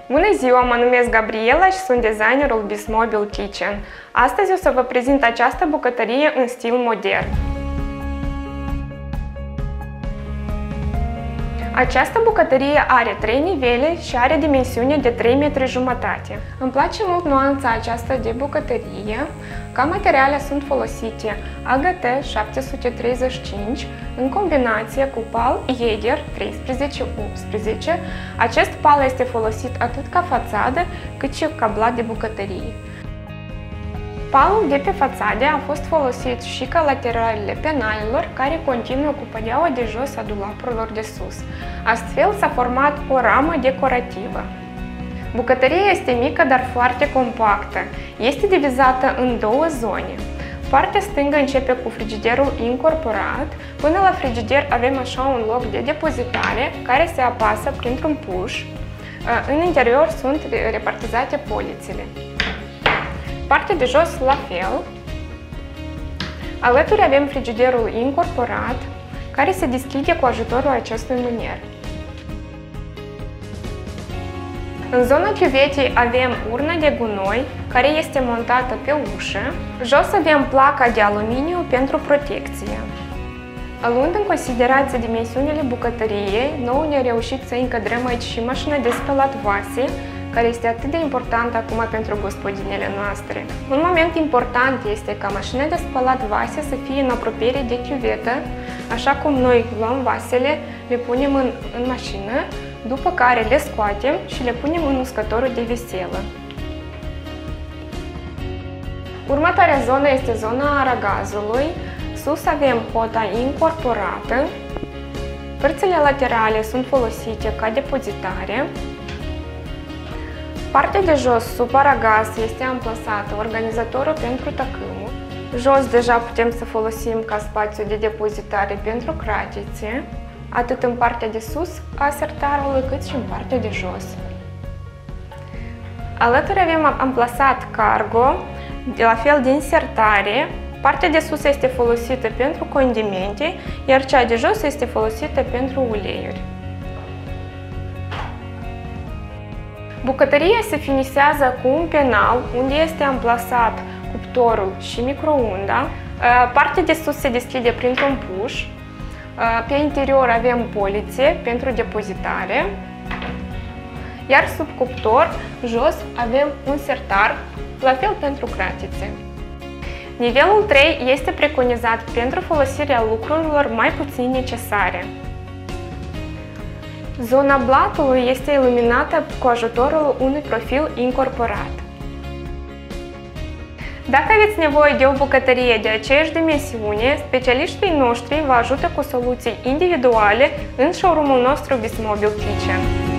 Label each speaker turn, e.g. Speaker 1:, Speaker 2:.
Speaker 1: Bună ziua, mă numesc Gabriela și sunt designerul Bismobile Kitchen. Astăzi o să vă prezint această bucătărie în stil modern. Această bucătărie are 3 nivele și are dimensiune de 3,5 m. Îmi place mult nuanța aceasta de bucătărie. Ca materiale sunt folosite AGT 735 în combinație cu pal Jaeger 1318. Acest pal este folosit atât ca fațadă cât și ca blat de bucătărie. Palul de pe fațade a fost folosit și ca lateralele penalelor care continuă cu pădeaua de jos a dulapurilor de sus. Astfel s-a format o ramă decorativă. Bucătăria este mică, dar foarte compactă. Este divizată în două zone. Partea stângă începe cu frigiderul incorporat. Până la frigider avem așa un loc de depozitare care se apasă printr-un push. În interior sunt repartizate polițele. Partea de jos la fel. Alături avem frigiderul incorporat, care se deschide cu ajutorul acestui mâner. În zona chiuvetei avem urna de gunoi, care este montată pe ușă. Jos avem placa de aluminiu pentru protecție. Luând în considerație dimensiunile bucătăriei, nouă ne-a reușit să încadrăm aici și mașina de spălat vase, care este atât de importantă acum pentru gospodinele noastre. Un moment important este ca mașina de spălat vase să fie în apropiere de chiuvetă, așa cum noi luăm vasele, le punem în mașină, după care le scoatem și le punem în uscătorul de veselă. Următoarea zonă este zona aragazului. Sus avem hota incorporată. Părțile laterale sunt folosite ca depozitare. Partea de jos, sub aragaz, este amplasată organizatorul pentru tăcâmuri. Jos deja putem să folosim ca spațiu de depozitare pentru cratițe, atât în partea de sus a sertarului, cât și în partea de jos. Alături avem amplasat cargo, la fel din sertare. Partea de sus este folosită pentru condimente, iar cea de jos este folosită pentru uleiuri. Bucătăria se finisează cu un penal unde este amplasat cuptorul și microunda. Partea de sus se deschide printr-un push. Pe interior avem polițe pentru depozitare. Iar sub cuptor, jos, avem un sertar, la fel pentru cratițe. Nivelul 3 este preconizat pentru folosirea lucrurilor mai puțin necesare. Zona blatului este iluminată cu ajutorul unui profil incorporat. Dacă aveți nevoie de o bucătărie de aceeași dimensiune, specialiștii noștri vă ajută cu soluții individuale în showroom-ul nostru Bismobile Kitchen.